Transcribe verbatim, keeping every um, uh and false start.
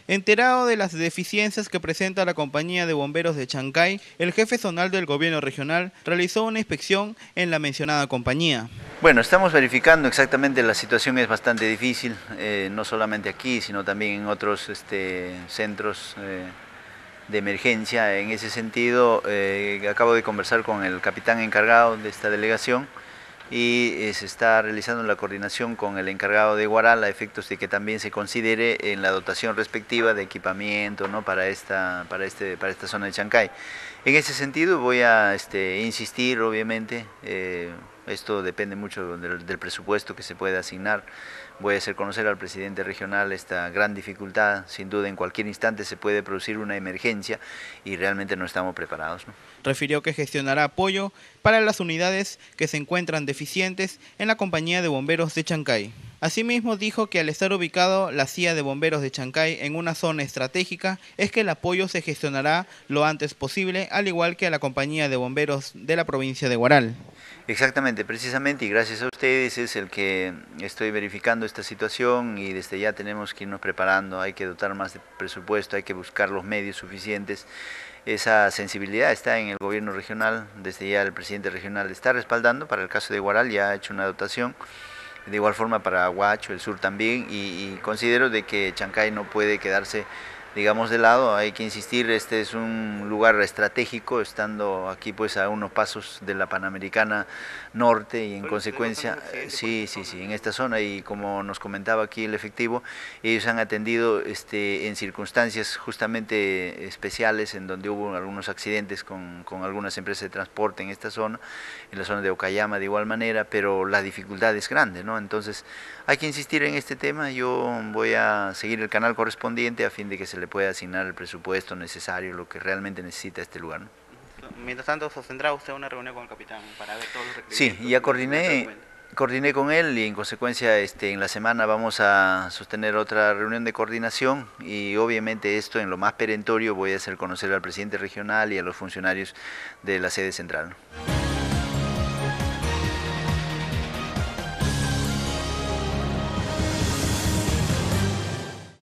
Enterado de las deficiencias que presenta la compañía de bomberos de Chancay, el jefe zonal del gobierno regional realizó una inspección en la mencionada compañía. Bueno, estamos verificando exactamente, la situación es bastante difícil, eh, no solamente aquí, sino también en otros este, centros eh, de emergencia. En ese sentido, eh, acabo de conversar con el capitán encargado de esta delegación y eh, se está realizando la coordinación con el encargado de Huaral a efectos de que también se considere en la dotación respectiva de equipamiento, ¿no?, para, esta, para, este, para esta zona de Chancay. En ese sentido voy a este, insistir, obviamente, eh, esto depende mucho del, del presupuesto que se puede asignar. Voy a hacer conocer al presidente regional esta gran dificultad. Sin duda, en cualquier instante se puede producir una emergencia y realmente no estamos preparados, ¿no? Refirió que gestionará apoyo para las unidades que se encuentran deficientes en la compañía de bomberos de Chancay. Asimismo, dijo que al estar ubicado la C I A de bomberos de Chancay en una zona estratégica, es que el apoyo se gestionará lo antes posible, al igual que a la compañía de bomberos de la provincia de Huaral. Exactamente, precisamente, y gracias a ustedes es el que estoy verificando esta situación y desde ya tenemos que irnos preparando. Hay que dotar más de presupuesto, hay que buscar los medios suficientes. Esa sensibilidad está en el gobierno regional, desde ya el presidente regional está respaldando. Para el caso de Huaral ya ha hecho una dotación, de igual forma para Huacho, el sur también, y, y considero de que Chancay no puede quedarse, digamos, de lado. Hay que insistir, este es un lugar estratégico, estando aquí pues a unos pasos de la Panamericana Norte y en consecuencia, sí, sí, sí, en esta zona, y como nos comentaba aquí el efectivo, ellos han atendido este, en circunstancias justamente especiales en donde hubo algunos accidentes con, con algunas empresas de transporte en esta zona, en la zona de Okayama de igual manera, pero la dificultad es grande, ¿no? Entonces hay que insistir en este tema. Yo voy a seguir el canal correspondiente a fin de que se le pueda asignar el presupuesto necesario, lo que realmente necesita este lugar, ¿no? Mientras tanto, ¿sostendrá usted una reunión con el capitán para ver todos los requerimientos? Sí, ya coordiné, coordiné con él y en consecuencia este, en la semana vamos a sostener otra reunión de coordinación y obviamente esto en lo más perentorio voy a hacer conocer al presidente regional y a los funcionarios de la sede central, ¿no?